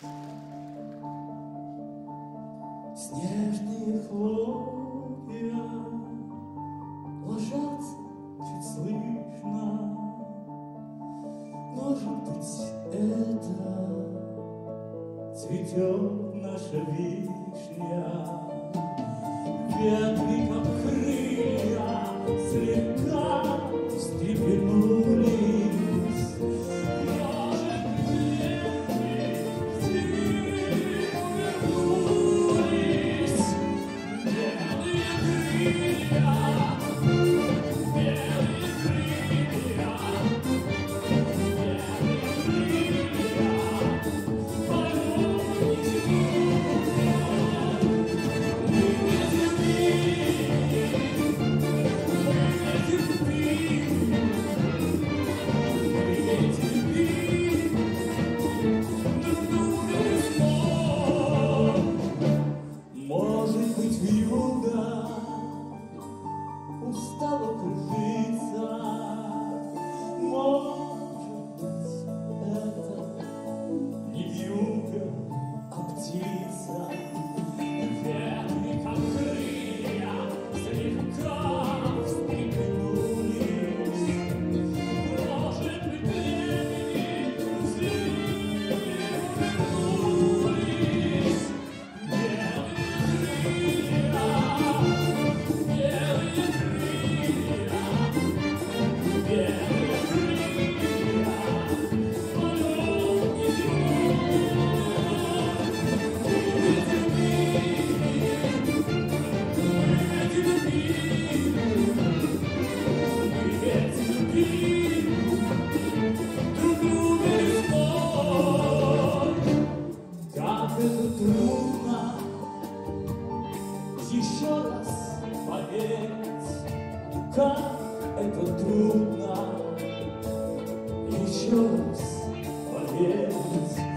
Снежные хлопья ложатся чуть слышно. Может быть, это цветет наша вишня. Ветви, как крылья, слегка встрепенулись. Может, ветви в зиму вернулись. Белые крылья, белые крылья, может быть, вьюга устала кружиться. Может быть, это не вьюга, а птица. Ветви, как крылья, слегка встрепенулись. Может быть, ветви в зиму вернулись. Как это трудно еще раз поверить, как это трудно еще раз поверить.